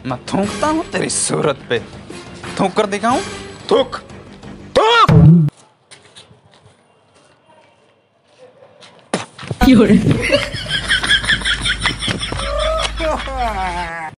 मैं थूकता हूँ तेरी सूरत पे। थूक कर दिखाऊं? थूक थूक।